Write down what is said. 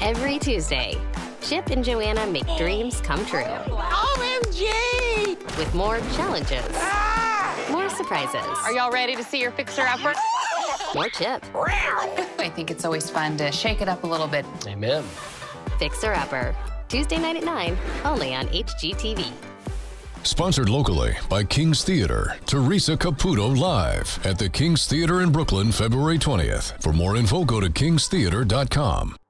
every Tuesday. Chip and Joanna make dreams come true. OMG! With more challenges, more surprises. Are y'all ready to see your fixer-upper? More Chip. I think it's always fun to shake it up a little bit. Amen. Fixer Upper. Tuesday night at 9, only on HGTV. Sponsored locally by King's Theatre. Teresa Caputo live at the King's Theatre in Brooklyn, February 20th. For more info, go to KingsTheatre.com.